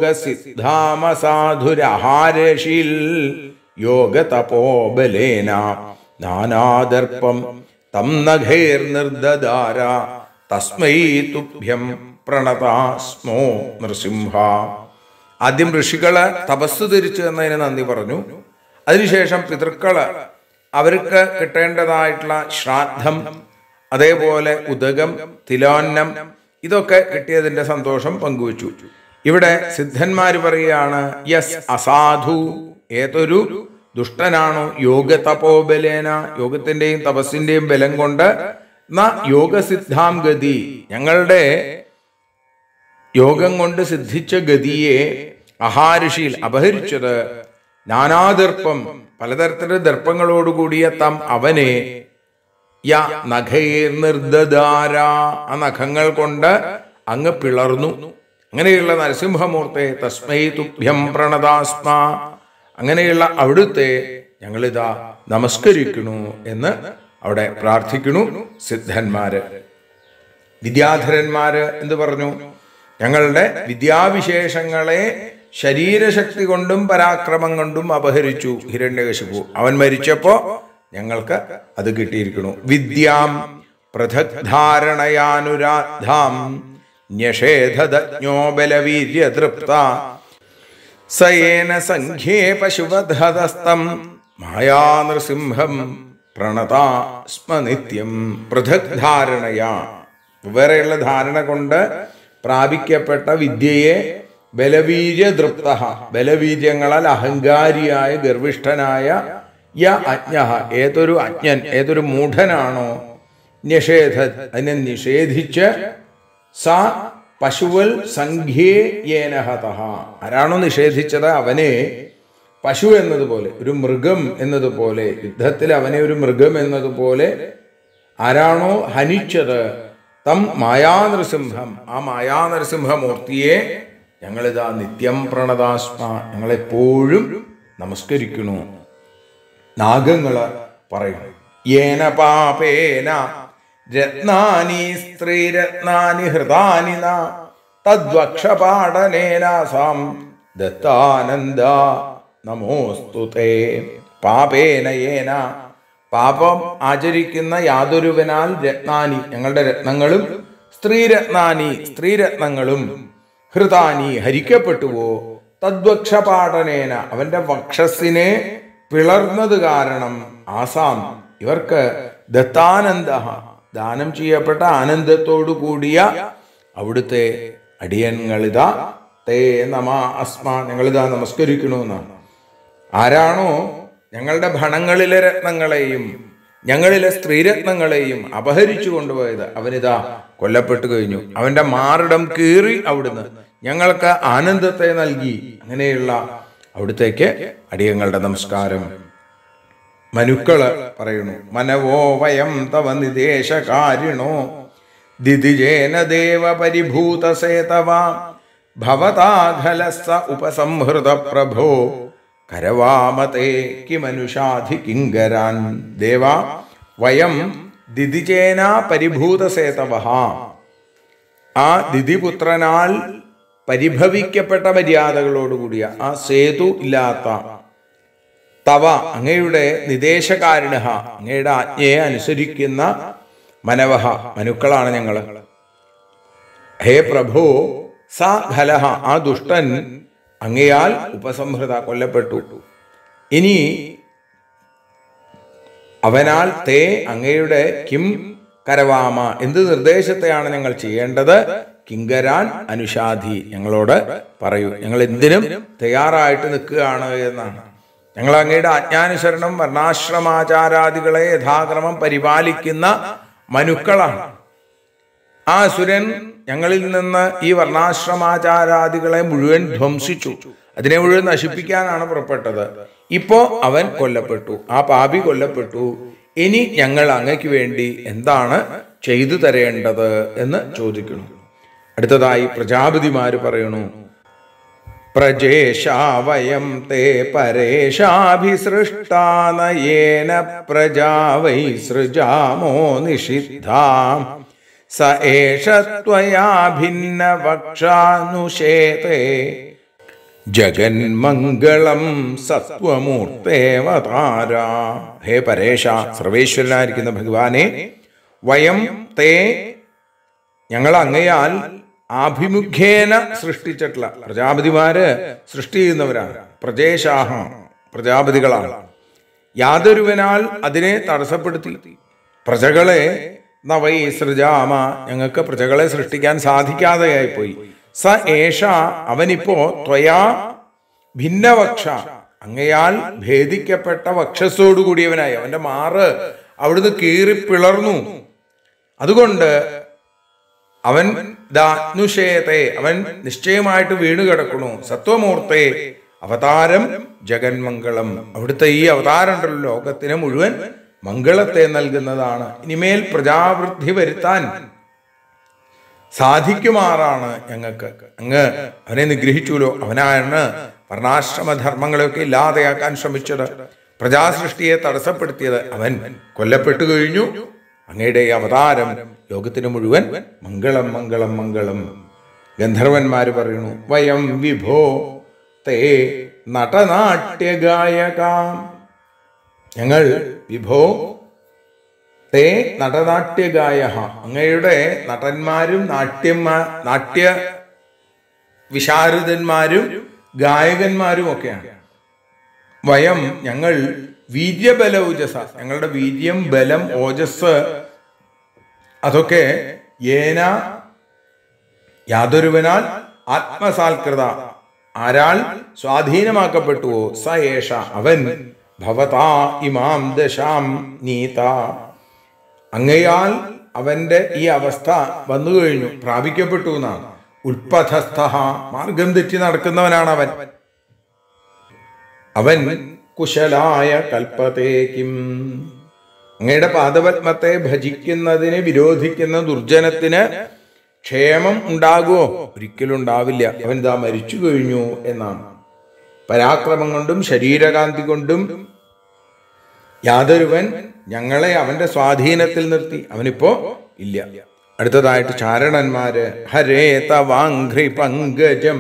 സിദ്ധാമസാധുരഹാരശീൽ യോഗ തപോബലേന നാനാദർപ്പം തം നഖൈർ നിർദദാര തസ്മൈ തുഭ്യം പ്രണതാസ്മോ നൃസിംഹ. ആദ്യം ഋഷികള് തപസ് തിരിച്ചു എന്നതിന് നന്ദി പറഞ്ഞു. അതിനുശേഷം പിതൃക്കള് അവർക്ക് കിട്ടേണ്ടതായിട്ടുള്ള ശ്രാദ്ധം, അതേപോലെ ഉദകം, തിലോന്നം ഇതൊക്കെ കിട്ടിയതിന്റെ സന്തോഷം പങ്കുവച്ചു. ഇവിടെ സിദ്ധന്മാര് പറയുകയാണ് യസ് അസാധു ഏതൊരു ദുഷ്ടനാണോ യോഗ തപോബലേന യോഗത്തിന്റെയും തപസ്സിന്റെയും ബലം കൊണ്ട് ന യോഗസിദ്ധാം ഗതി ഞങ്ങളുടെ യോഗം കൊണ്ട് സിദ്ധിച്ച ഗതിയെ അഹാരിഷിയിൽ അപഹരിച്ചത് നാനാദർപ്പം പലതരത്തിലുള്ള ദർപ്പങ്ങളോടുകൂടിയ തം അവനെ യ നഖൈർ നിർദദാര ആ നഖങ്ങൾ കൊണ്ട് അങ്ങ് പിളർന്നു. അങ്ങനെയുള്ള നരസിംഹമൂർത്തെ തസ്മൈ തുഭ്യം പ്രണതാസ്മ അങ്ങനെയുള്ള അവിടുത്തെ ഞങ്ങളിതാ നമസ്കരിക്കുന്നു എന്ന് അവിടെ പ്രാർത്ഥിക്കുന്നു സിദ്ധന്മാര്. വിദ്യാധരന്മാര് എന്ത് പറഞ്ഞു? ഞങ്ങളുടെ വിദ്യാവിശേഷങ്ങളെ ശരീരശക്തി കൊണ്ടും പരാക്രമം കൊണ്ടും അപഹരിച്ചു ഹിരണ്യകശിപു. അവൻ മരിച്ചപ്പോ ഞങ്ങൾക്ക് അത് കിട്ടിയിരിക്കുന്നു. വിദ്യാം പൃഥഗ്ധാരണയാനുരാധാം ന്യഷേധജ്ഞോ ബലവീര്യ തൃപ്ത സയേന സംഖ്യേ പശുവധസ്തം മായാനൃസിംഹം പ്രണതാ സ്മ നിത്യം. പൃഥഗ്ധാരണയാ വേറെയുള്ള ധാരണ കൊണ്ട് പ്രാപിക്കപ്പെട്ട വിദ്യയെ ബലവീര്യ ദൃപ്ത ബലവീര്യങ്ങളാൽ അഹങ്കാരിയായ ഗർവിഷ്ഠനായ യ അജ്ഞ ഏതൊരു അജ്ഞൻ ഏതൊരു മൂഢനാണോ നിഷേധ അതിനെ നിഷേധിച്ച് സ പശുവൽ സംഖ്യേ യേനഹതഃ ആരാണോ നിഷേധിച്ചത് അവനെ പശു എന്നതുപോലെ ഒരു മൃഗം എന്നതുപോലെ യുദ്ധത്തിൽ അവനെ ഒരു മൃഗം എന്നതുപോലെ ആരാണോ ഹനിച്ചത് തം മായാനൃസിംഹം ആ മായാനൃസിംഹമൂർത്തിയെ ഞങ്ങളിതാ നിത്യം പ്രണതാസ്മ ഞങ്ങളെപ്പോഴും നമസ്കരിക്കുന്നു. നാഗങ്ങള് പറയുന്നു യേന പാപേന രത്നാനി സ്ത്രീരത്നാനി ഹൃദാനി ന തദ്വക്ഷപാടനേനാസാം ദത്താനന്ദ നമോസ്തുതേ. പാപേന യേന പാപം ആചരിക്കുന്ന യാതൊരുവനാൽ രത്നാനി ഞങ്ങളുടെ രത്നങ്ങളും സ്ത്രീരത്നാനി സ്ത്രീരത്നങ്ങളും ഹൃദാനി ഹരിക്കപ്പെട്ടുവോ തദ്വക്ഷപാടനേന അവന്റെ വക്ഷസ്സിനെ പിളർന്നത് കാരണം ആസാം ഇവർക്ക് ദത്താനന്ദ ദാനം ചെയ്യപ്പെട്ട ആനന്ദത്തോടു കൂടിയ അവിടുത്തെ അടിയങ്ങളിതാ തേ നമ അസ്മ, ഞങ്ങളിതാ നമസ്കരിക്കണു എന്നാണ്. ആരാണോ ഞങ്ങളുടെ ഭണങ്ങളിലെ രത്നങ്ങളെയും ഞങ്ങളിലെ സ്ത്രീരത്നങ്ങളെയും അപഹരിച്ചു കൊണ്ടുപോയത് അവനിതാ കൊല്ലപ്പെട്ടു കഴിഞ്ഞു. അവന്റെ മാറിടം കീറി അവിടുന്ന് ഞങ്ങൾക്ക് ആനന്ദത്തെ നൽകി. അങ്ങനെയുള്ള അവിടുത്തേക്ക് അടിയങ്ങളുടെ നമസ്കാരം. മനുക്കള് പറയുന്നു, മനവോ വയം തവ നിദേശകാരിണോ ദിദിജേന ദേവ പരിഭൂതസേതവ ഭവതാഘലസ്സ ഉപസംഹൃത പ്രഭോ കരവാമതേ കിമനുഷാധി കിങ്കരാൻ. ദേവ വയം ദിദിജേന പരിഭൂതസേതവ, ആ ദിതിപുത്രനാൽ പരിഭവിക്കപ്പെട്ട മര്യാദകളോടുകൂടിയ ആ സേതു ഇല്ലാത്ത തവ അങ്ങയുടെ നിദേശകാരിണ, അങ്ങയുടെ ആജ്ഞയെ അനുസരിക്കുന്ന മനവഹ മനുക്കളാണ് ഞങ്ങൾ. ഹേ പ്രഭോ സ ഖലഹ, ആ ദുഷ്ടൻ അങ്ങയാൽ ഉപസംഹൃത കൊല്ലപ്പെട്ടു. ഇനി അവനാൽ തേ അങ്ങയുടെ കിം കരവാമ, എന്ത് നിർദ്ദേശത്തെയാണ് ഞങ്ങൾ ചെയ്യേണ്ടത്? കിങ്കരാൻ അനുഷാധി, ഞങ്ങളോട് പറയൂ, ഞങ്ങൾ എന്തിനും തയ്യാറായിട്ട് നിൽക്കുകയാണ് എന്നാണ്. ഞങ്ങൾ അങ്ങയുടെ ആജ്ഞാനുസരണം വർണ്ണാശ്രമാചാരാദികളെ യഥാക്രമം പരിപാലിക്കുന്ന മനുക്കളാണ്. ആ അസുരൻ ഞങ്ങളിൽ നിന്ന് ഈ വർണ്ണാശ്രമാചാരാദികളെ മുഴുവൻ ധ്വംസിച്ചു, അതിനെ മുഴുവൻ നശിപ്പിക്കാനാണ് പുറപ്പെട്ടത്. ഇപ്പോ അവൻ കൊല്ലപ്പെട്ടു, ആ പാപി കൊല്ലപ്പെട്ടു. ഇനി ഞങ്ങൾ അങ്ങയ്ക്ക് വേണ്ടി എന്താണ് ചെയ്തു തരേണ്ടത് എന്ന് ചോദിക്കുന്നു. അടുത്തതായി പ്രജാപതിമാര് പറയണു, പ്രജേശാവയം തേ പരേശാഭിസൃഷ്ടാനയേന പ്രജാ വൈ സൃജാമോ നിഷിദ്ധാം സ ഏഷ ത്വയാ ഭിന്ന വക്ഷാനുശേതേ ജഗന്മംഗളം സത്വമൂർത്തേവതാര. ഹേ പരേശ, സർവേശ്വരനായിരിക്കുന്ന ഭഗവാനെ, വയം തേ ഞങ്ങൾ അങ്ങയാൽ ആഭിമുഖ്യേന സൃഷ്ടിച്ചിട്ടുള്ള, പ്രജാപതിമാര് സൃഷ്ടി ചെയ്യുന്നവരാണ്, പ്രജേശാഹ പ്രജാപതികളാണ്. യാതൊരുവനാൽ അതിനെ തടസ്സപ്പെടുത്തി പ്രജകളെ നവൈ സൃജാമ, ഞങ്ങൾക്ക് പ്രജകളെ സൃഷ്ടിക്കാൻ സാധിക്കാതെയായി പോയി. സ ഏഷ അവനിപ്പോ ത്വയാ ഭിന്നവക്ഷ, അങ്ങയാൽ ഭേദിക്കപ്പെട്ട വക്ഷസ്സോടുകൂടിയവനായി, അവന്റെ മാറ് അവിടുന്ന് കീറി പിളർന്നു. അതുകൊണ്ട് അവൻ ദാനുഷേതേ, അവൻ നിശ്ചയമായിട്ട് വീണു കിടക്കണു. സത്വമൂർത്തേ അവതാരം ജഗന്മംഗളം, അവിടുത്തെ ഈ അവതാരം ഉണ്ടല്ലോ ലോകത്തിന് മുഴുവൻ മംഗളത്തെ നൽകുന്നതാണ്. ഇനിമേൽ പ്രജാവൃദ്ധി വരുത്താൻ സാധിക്കുമാറാണ് ഞങ്ങൾക്ക്. അങ്ങ് അവനെ നിഗ്രഹിച്ചുല്ലോ, അവനാണ് വർണ്ണാശ്രമധർമ്മങ്ങളെയൊക്കെ ഇല്ലാതെയാക്കാൻ ശ്രമിച്ചത്, പ്രജാസൃഷ്ടിയെ തടസ്സപ്പെടുത്തിയത്. അവൻ കൊല്ലപ്പെട്ടു കഴിഞ്ഞു. അങ്ങയുടെ അവതാരം ലോകത്തിന് മുഴുവൻ മംഗളം മംഗളം മംഗളം. ഗന്ധർവന്മാര് പറയുന്നു, വയം വിഭോ തേ നടനാട്യഗായകാം, ഞങ്ങൾ വിഭോ തേ നടനാട്യഗായ, അങ്ങയുടെ നടന്മാരും നാട്യന്മാ നാട്യ വിശാരദന്മാരും ഗായകന്മാരും ഒക്കെയാണ്. വയം ഞങ്ങൾ വീര്യബല ഓജസ, ഞങ്ങളുടെ വീര്യം ബലം ഓജസ് അതൊക്കെ ഏന യാതൊരുവനാൽ ആത്മസാൽകൃത, ആരാൽ സ്വാധീനമാക്കപ്പെട്ടുവോ, സ ഏഷ അവൻ ഭവതാ ഇമാം ദശാം നീത, അങ്ങയാൽ അവന്റെ ഈ അവസ്ഥ വന്നു കഴിഞ്ഞു, പ്രാപിക്കപ്പെട്ടു എന്നാണ്. ഉൽപഥസ്ഥ മാർഗം തെറ്റി നടക്കുന്നവനാണ് അവൻ. അവൻ കുശലായ കൽപ്പതേക്കും, അങ്ങയുടെ പാദപത്മത്തെ ഭജിക്കുന്നതിനെ വിരോധിക്കുന്ന ദുർജനത്തിന് ക്ഷേമം ഉണ്ടാകുമോ? ഒരിക്കലും ഉണ്ടാവില്ല. അവൻ ഇതാ മരിച്ചു കഴിഞ്ഞു എന്നാണ്. പരാക്രമം കൊണ്ടും ശരീരകാന്തി കൊണ്ടും യാതൊരുവൻ ഞങ്ങളെ അവന്റെ സ്വാധീനത്തിൽ നിർത്തി, അവനിപ്പോ ഇല്ല. അടുത്തതായിട്ട് ചാരണന്മാര്, ഹരേ തവാഘ്രി പങ്കജം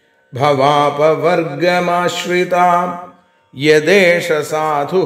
ഭവാപവർഗമാശ്രിതാം യദേശ സാധു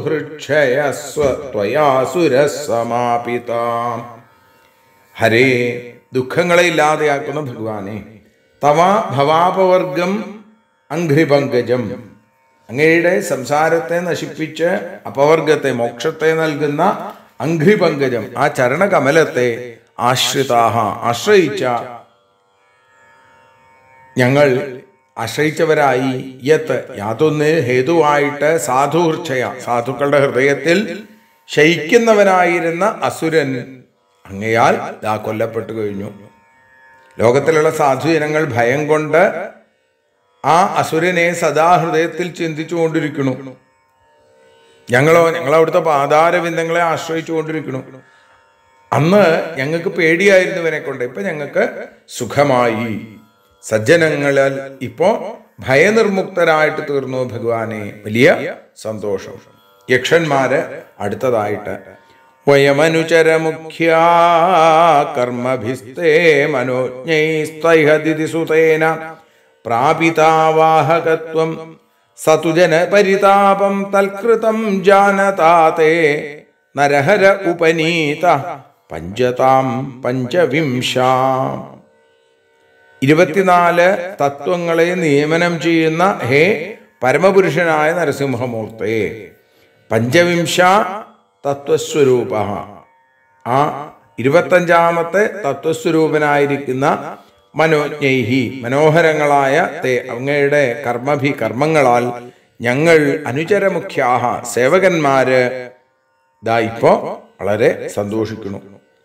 ഹൃക്ഷയസ്വയാസുരസമാപിതാം. ഹരേ ദുഃഖങ്ങളെ ഇല്ലാതെയാക്കുന്ന ഭഗവാനെ, തവ ഭവാപവർഗം അഘ്രിപങ്കജം, അങ്ങയുടെ സംസാരത്തെ നശിപ്പിച്ച് അപവർഗത്തെ മോക്ഷത്തെ നൽകുന്ന അഘ്രിപങ്കജം, ആ ചരണകമലത്തെ ആശ്രിതാഹ ആശ്രയിച്ച ഞങ്ങൾ ആശ്രയിച്ചവരായി യത്ത് യാതൊന്ന് ഹേതുവായിട്ട് സാധുർച്ഛയ സാധുക്കളുടെ ഹൃദയത്തിൽ ശയിക്കുന്നവനായിരുന്ന അസുരൻ അങ്ങയാൽ ദാ കൊല്ലപ്പെട്ടു കഴിഞ്ഞു. ലോകത്തിലുള്ള സാധുജനങ്ങൾ ഭയം കൊണ്ട് ആ അസുരനെ സദാ ഹൃദയത്തിൽ ചിന്തിച്ചു കൊണ്ടിരിക്കുന്നു. ഞങ്ങളോ ഞങ്ങളവിടുത്തെ പാതാരവിന്ദങ്ങളെ ആശ്രയിച്ചു കൊണ്ടിരിക്കുന്നു. അന്ന് ഞങ്ങൾക്ക് പേടിയായിരുന്നു ഇവനെ കൊണ്ട്, ഇപ്പൊ ഞങ്ങൾക്ക് സുഖമായി. സജ്ജനങ്ങളിൽ ഇപ്പോ ഭയനിർമുക്തരായിട്ട് തീർന്നു ഭഗവാനെ. വലിയ സന്തോഷം. യക്ഷന്മാര് അടുത്തതായിട്ട് വയമനുചരമുഖ്യ കർമ്മഭിസ്തേ മനോജ്ഞൈസ്തൈഹദിതി സുതേന പ്രാപിതാവാഹകത്വം സതുജന പരിതാപം തൽകൃതം ജാനതാതേ നരഹര ഉപനീത പഞ്ചതാം പഞ്ചവിംശാം. ഇരുപത്തിനാല് തത്വങ്ങളെ നിയമനം ചെയ്യുന്ന ഹേ പരമപുരുഷനായ നരസിംഹമൂർത്തേ, പഞ്ചവിംശ തത്വസ്വരൂപ, ആ ഇരുപത്തഞ്ചാമത്തെ തത്വസ്വരൂപനായിരിക്കുന്ന മനോജ്ഞൈഹി മനോഹരങ്ങളായ തേ അങ്ങയുടെ കർമ്മഭി കർമ്മങ്ങളാൽ ഞങ്ങൾ അനുചരമുഖ്യാഹ സേവകന്മാര് ദാ ഇപ്പോ വളരെ സന്തോഷിക്കുന്നു.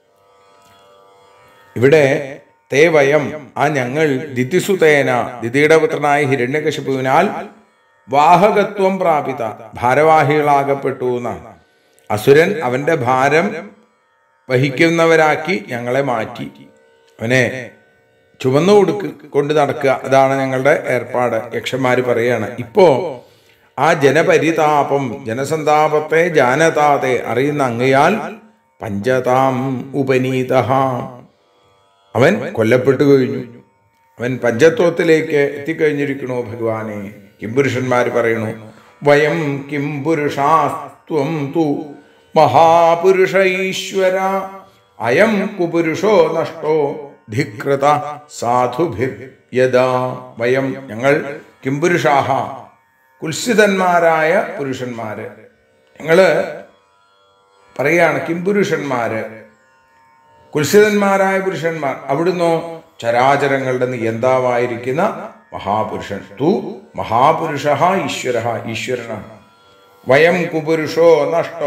ഇവിടെ തേ വയം ആ ഞങ്ങൾ ദിതിസുതേന ദിതിയുടെ പുത്രനായ ഹിരണ്യകശിപുവിനാൽ വാഹകത്വം പ്രാപിത ഭാരവാഹികളാകപ്പെട്ടു എന്നാണ്. അസുരൻ അവന്റെ ഭാരം വഹിക്കുന്നവരാക്കി ഞങ്ങളെ മാറ്റി, അവനെ ചുമന്നു കൊടുക്ക് കൊണ്ട് നടക്കുക, അതാണ് ഞങ്ങളുടെ ഏർപ്പാട്. യക്ഷന്മാര് പറയാണ് ഇപ്പോ ആ ജനപരിതാപം ജനസന്താപത്തെ ജാനതാതെ അറിയുന്ന അങ്ങയാൽ പഞ്ചതാം ഉപനീത അവൻ കൊല്ലപ്പെട്ടു കഴിഞ്ഞു, അവൻ പഞ്ചത്വത്തിലേക്ക് എത്തിക്കഴിഞ്ഞിരിക്കണോ ഭഗവാനെ. കിംപുരുഷന്മാര് പറയണു വയം കിംപുരുഷാസ്ത്വം തു മഹാപുരുഷ ഈശ്വര അയം കുപുരുഷോ നഷ്ടോ ധികൃത സാധുഭിർ യദാ. വയം ഞങ്ങൾ കിംപുരുഷാഹ കുൽസിതന്മാരായ പുരുഷന്മാര്, ഞങ്ങള് പറയാണ് കിംപുരുഷന്മാര് കുൽസിതന്മാരായ പുരുഷന്മാർ. അവിടുന്ന് ചരാചരങ്ങളുടെ നിയന്താവായിരിക്കുന്ന മഹാപുരുഷൻ. തു മഹാപുരുഷ ഈശ്വര ഈശ്വരനാണ്. വയം കുപുരുഷോ നഷ്ടോ,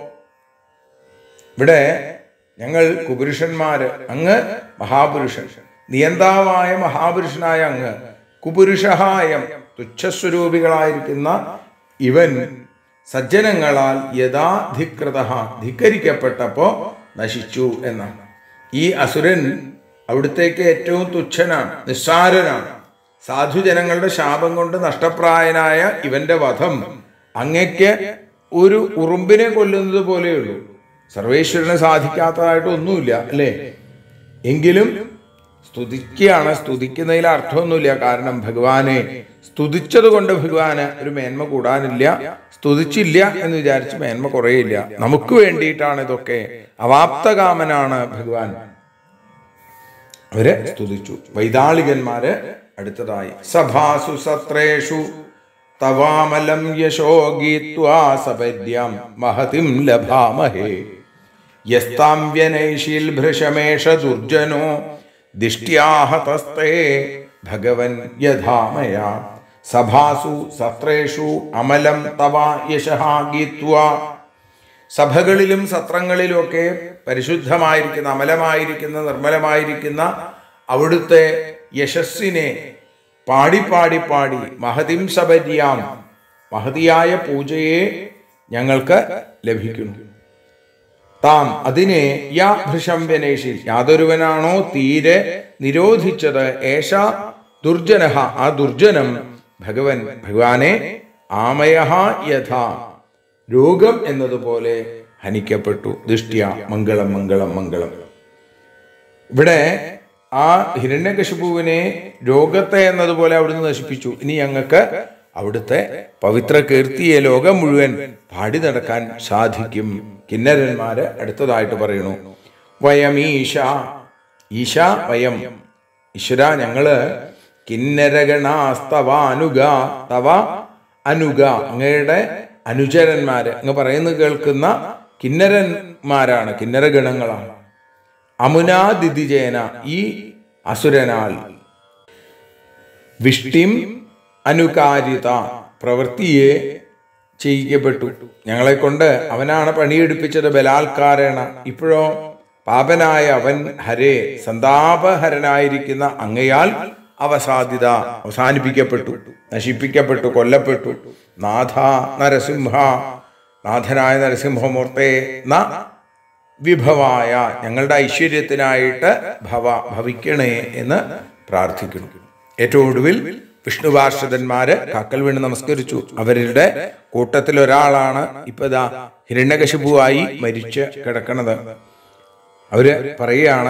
ഇവിടെ ഞങ്ങൾ കുപുരുഷന്മാര്, അങ്ങ് മഹാപുരുഷൻ, നിയന്താവായ മഹാപുരുഷനായ അങ്ങ്. കുപുരുഷഹായം തുച്ഛസ്വരൂപികളായിരിക്കുന്ന ഇവൻ സജ്ജനങ്ങളാൽ യഥാ ധികൃത ധിക്കരിക്കപ്പെട്ടപ്പോ നശിച്ചു എന്നാണ്. ഈ അസുരൻ അവിടുത്തേക്ക് ഏറ്റവും തുച്ഛനാണ്, നിസ്സാരനാണ്. സാധുജനങ്ങളുടെ ശാപം കൊണ്ട് നഷ്ടപ്രായനായ ഇവന്റെ വധം അങ്ങയ്ക്ക് ഒരു ഉറുമ്പിനെ കൊല്ലുന്നത് പോലെയുള്ളൂ. സർവേശ്വരന് സാധിക്കാത്തതായിട്ട് ഒന്നുമില്ല അല്ലേ? എങ്കിലും സ്തുതിക്കുകയാണ്. സ്തുതിക്കുന്നതിൽ അർത്ഥമൊന്നുമില്ല. കാരണം ഭഗവാനെ സ്തുതിച്ചത് കൊണ്ട് ഭഗവാന് ഒരു മേന്മ കൂടാനില്ല. സ്തുതിച്ചില്ല എന്ന് വിചാരിച്ച് മേന്മ കുറയില്ല. നമുക്ക് വേണ്ടിയിട്ടാണ് ഇതൊക്കെ. അവാപ്തകാമനാണ് ഭഗവാൻ. അവരെ സ്തുതിച്ചു. വൈതാളികന്മാര് അടുത്തതായി സഭാസു സത്രേഷു തവാമലം യശോ ഗീത്വാ സപര്യാം മഹതിം ലഭാമഹേ യസ്താം വ്യനൈശീൽ ഭൃശമേഷ ദുർജനോ ദിഷ്ട്യാഹതസ്തേ ഭഗവൻ യഥാമയാ. സഭാസു സത്രേഷു അമലം തവാ യശഃ ഗീത്വാ, സഭകളിലും സത്രങ്ങളിലുമൊക്കെ പരിശുദ്ധമായിരിക്കുന്ന അമലമായിരിക്കുന്ന നിർമ്മലമായിരിക്കുന്ന അവിടുത്തെ യശസ്സിനെ പാടി പാടി പാടി മഹതിം സപര്യാം മഹതിയായ പൂജയെ ഞങ്ങൾക്ക് ലഭിക്കുന്നു. താം അതിനെ യാ ഭൃശം വ്യനേഷി യാതൊരുവനാണോ തീരെ നിരോധിച്ചത് ഏഷ ദുർജനഃ ആ ദുർജനം ഭഗവൻ ഭഗവാനെ ആമയഃ യഥാ രോഗം എന്നതുപോലെ ഹനിക്കപ്പെട്ടു. ദൃഷ്ട്യ മംഗളം മംഗളം മംഗളം. ഇവിടെ ആ ഹിരണ്യകശിപുവിനെ രോഗത്തെ എന്നതുപോലെ അവിടുന്ന് നശിപ്പിച്ചു. ഇനി ഞങ്ങൾക്ക് അവിടുത്തെ പവിത്ര കീർത്തിയെ ലോകം മുഴുവൻ പാടി നടക്കാൻ സാധിക്കും. കിന്നരന്മാര് അടുത്തതായിട്ട് പറയുന്നു വയമീശ ഈശ വയം ഈശ്വര ഞങ്ങള് കിന്നരഗണാസ്തവാനുഗ തവ അനുഗ അങ്ങയുടെ അനുചരന്മാര്, അങ്ങ് പറയുന്നത് കേൾക്കുന്ന കിന്നരന്മാരാണ്, കിന്നരഗണങ്ങളാണ്. അമുനാ ദിതിജേന ഈ അസുരനാൽ വിഷ്ടിം അനുകാരിത, പ്രവൃത്തിയെ ചെയ്യിക്കപ്പെട്ടു. ഞങ്ങളെ കൊണ്ട് അവനാണ് പണിയെടുപ്പിച്ചത് ബലാത്കാരേണ. ഇപ്പോഴോ പാപനായ അവൻ ഹരേ സന്താപഹരനായിരിക്കുന്ന അങ്ങയാൽ അവസാദിത, അവസാനിപ്പിക്കപ്പെട്ടു, നശിപ്പിക്കപ്പെട്ടു, കൊല്ലപ്പെട്ടു. നാഥ നരസിംഹ, നാഥനായ നരസിംഹമൂർത്തേ, ന വിഭവായ, ഞങ്ങളുടെ ഐശ്വര്യത്തിനായിട്ട് ഭവ, ഭവിക്കണേ എന്ന് പ്രാർത്ഥിക്കുന്നു. ഏറ്റവും ഒടുവിൽ വിഷ്ണു പാർഷദന്മാര് കാക്കൽ വീണ് നമസ്കരിച്ചു. അവരുടെ കൂട്ടത്തിൽ ഒരാളാണ് ഇപ്പൊ ഇതാ ഹിരണ്യകശിപുവായി മരിച്ച് കിടക്കണത്. അവര് പറയുകയാണ്,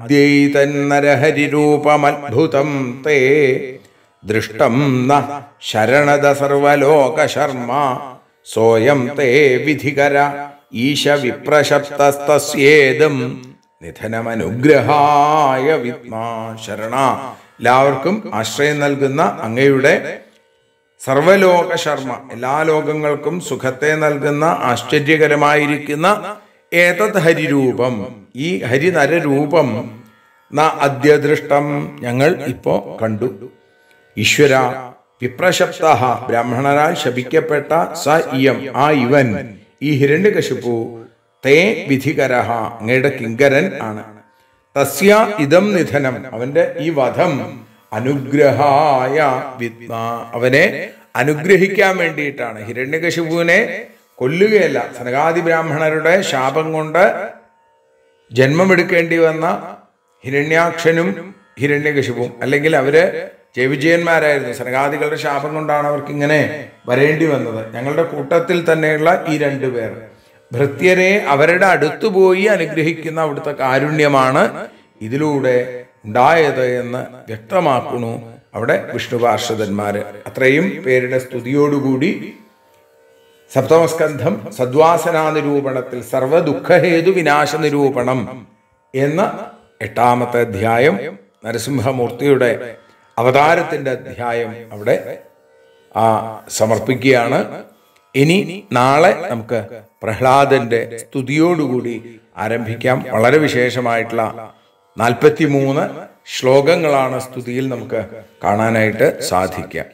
അദ്വൈതന്നരഹരിരൂപമദ്ഭുതം തേ ദൃഷ്ടം ന ശരണദ സർവലോക ശർമ്മ സോയം തേ വിധികര ഈശ വിപ്രശപ്തസ്തസ്യേദം നിധനമനുഗ്രഹായ വിദ്മാ ശരണ. എല്ലാവർക്കും ആശ്രയം നൽകുന്ന അങ്ങയുടെ സർവലോക ശർമ്മ, എല്ലാ ലോകങ്ങൾക്കും സുഖത്തെ നൽകുന്ന ആശ്ചര്യകരമായിരിക്കുന്ന ഏതത് ഹരിരൂപം, ഈ ഹരിനരരൂപം ന അദ്യദൃഷ്ടം, ഞങ്ങൾ ഇപ്പോ കണ്ടു. ഈശ്വര വിപ്രശപ്ത, ബ്രാഹ്മണരാൽ ശപിക്കപ്പെട്ട സ ഇയം, ആ ഇവൻ, ഈ ഹിരണ്യകശിപു, തേ വിധികരഹ, അങ്ങയുടെ കിങ്കരൻ ആണ്. തസ്യ ഇദം നിധനം, അവന്റെ ഈ വധം അനുഗ്രഹായ വിദ്മാ, അവനെ അനുഗ്രഹിക്കാൻ വേണ്ടിയിട്ടാണ്. ഹിരണ്യകശിപുവിനെ കൊല്ലുകയല്ല, സനകാദി ബ്രാഹ്മണരുടെ ശാപം കൊണ്ട് ജന്മമെടുക്കേണ്ടി വന്ന ഹിരണ്യാക്ഷനും ഹിരണ്യകശിപുവും, അല്ലെങ്കിൽ അവര് ജയവിജയന്മാരായിരുന്നു. സനകാദികളുടെ ശാപം കൊണ്ടാണ് അവർക്ക് ഇങ്ങനെ വരേണ്ടി വന്നത്. ഞങ്ങളുടെ കൂട്ടത്തിൽ തന്നെയുള്ള ഈ രണ്ടുപേർ ഭൃത്യരെ അവരുടെ അടുത്തു പോയി അനുഗ്രഹിക്കുന്ന അവിടുത്തെ കാരുണ്യമാണ് ഇതിലൂടെ ഉണ്ടായത് എന്ന് വ്യക്തമാക്കുന്നു അവിടെ വിഷ്ണു പാർഷദന്മാര്. അത്രയും പേരുടെ സ്തുതിയോടുകൂടി സപ്തമസ്കന്ധം സദ്വാസനാനിരൂപണത്തിൽ സർവദുഃഖഹേതു വിനാശ നിരൂപണം എന്ന എട്ടാമത്തെ അധ്യായം, നരസിംഹമൂർത്തിയുടെ അവതാരത്തിന്റെ അധ്യായം അവിടെ ആ സമർപ്പിക്കുകയാണ്. ഇനി നാളെ നമുക്ക് പ്രഹ്ലാദന്റെ സ്തുതിയോടുകൂടി ആരംഭിക്കാം. വളരെ വിശേഷമായിട്ടുള്ള നാൽപ്പത്തി മൂന്ന് ശ്ലോകങ്ങളാണ് സ്തുതിയിൽ നമുക്ക് കാണാനായിട്ട് സാധിക്കാം.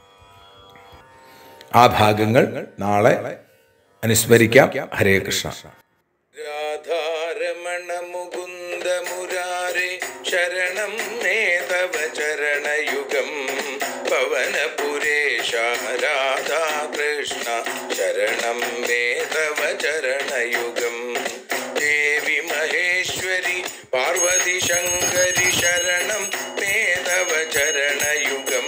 ആ ഭാഗങ്ങൾ നാളെ അനുസ്മരിക്കാം. ഹരേ കൃഷ്ണ. രാധാരമണ മുകുന്ദ മുരാരേ ശരണം മേ തവ ചരണയുഗം പവനപുരേശ രാധാ കൃഷ്ണ ശരണം മേ തവ ചരണയുഗം ദേവി മഹേശ്വരി പാർവതി ശങ്കരി ശരണം മേ തവ ചരണയുഗം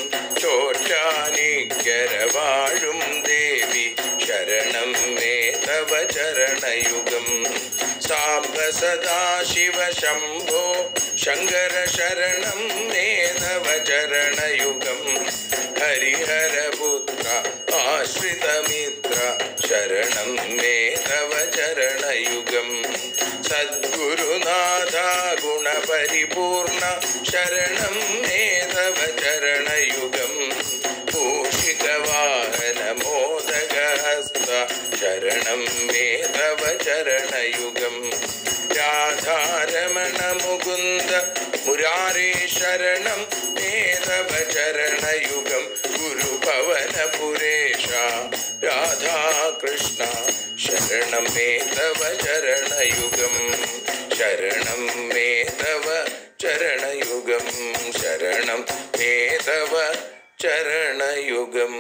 ചോറ്റാനിക്കരവാഴും ദേവി ശരണം മേ തവ ചരണയുഗം സാംബ സദാശിവ ശംഭോ ശങ്കര ശരണം മേ തവ ചരണയുഗം ഹരിഹരപുത്ര ആശ്രിതമിത്ര ശരണം മേ തവ ചരണയുഗം സദ്ഗുരുനാഥ ഗുണപരിപൂർണ ശരണം മേ തവ ചരണയുഗം മൂഷികവാഹന മോദകഹസ്ത ശരണം മേ തവ ചരണയുഗം രാധാരമണ മുകുന്ദ മുരാരേ ശരണം മേ തവ ചരണയുഗം ഗുരുപവനപുരേശ രാധാകൃഷ്ണ ശരണം മേ തവ ചരണയുഗം ശരണം മേ തവ ചരണയുഗം ശരണം മേ തവ ചരണയുഗം.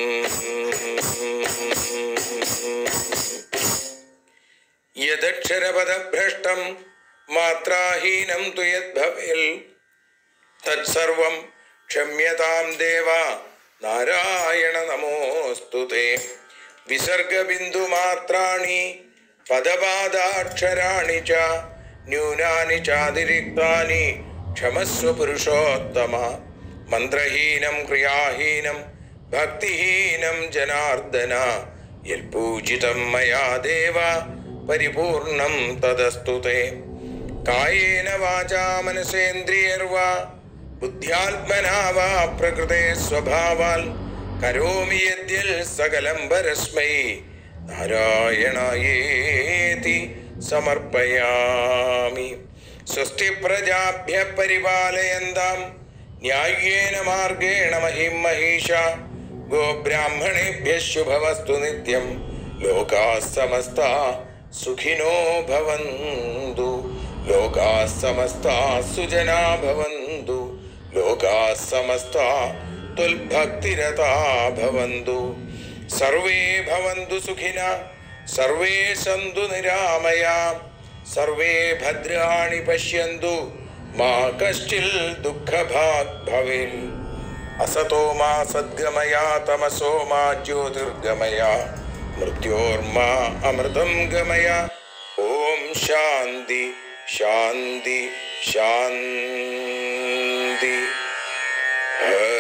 യദക്ഷരപദഭ്രഷ്ടം മാത്രാഹീനം തു യദ്ഭവേൽ തത്സർവം ക്ഷമ്യതാം ദേവ നാരായണ നമോസ്തുതേ. വിസർഗബിന്ദുമാത്രാണി പദപാദാക്ഷരാണി ച ന്യൂനാനി ചാതിരിക്താനി ക്ഷമസ്വ പുരുഷോത്തമ. മന്ത്രഹീനം ക്രിയാഹീനം ഭക്തിഹീനം ജനാർദ്ദന യൽപൂജിതം മയാ ദേവ പരിപൂർണം തദസ്തു തേ. കായേന വാചാ മനസേന്ദ്രിയർവാ ബുദ്ധ്യാത്മനാ വാ പ്രകൃതേ സ്വഭാവാൽ കരോമി യദ്യൽ സകലം പരസ്മൈ നാരായണായേതി സമർപ്പയാമി. സ്വസ്തി പ്രജാഭ്യഃ പരിപാലയന്താം ന്യായേന മാർഗേണ മഹിം മഹീഷ ഗോബ്രാഹ്മണേഭ്യഃ ശുഭമസ്തു നിത്യം ലോകാഃ സമസ്താഃ സുഖിനോ ഭവന്തു ലോകാഃ സമസ്താഃ സുജനാ ഭവന്തു ലോകാഃ സമസ്താഃ ത്വൽഭക്തിരതാ ഭവന്തു സർവേ ഭവന്തു സുഖിനഃ സർവേ സന്തു നിരാമയാഃ സർവേ ഭദ്രാണി പശ്യന്തു മാ കശ്ചിൽ ദുഃഖഭാഗ് ഭവേൽ അസതോ മാ സദ്ഗമയ തമസോ മാ ജ്യോതിർഗമയ മൃത്യോർമാ അമൃതം ഗമയ. ഓം ശാന്തി ശാന്തി ശാന്തി.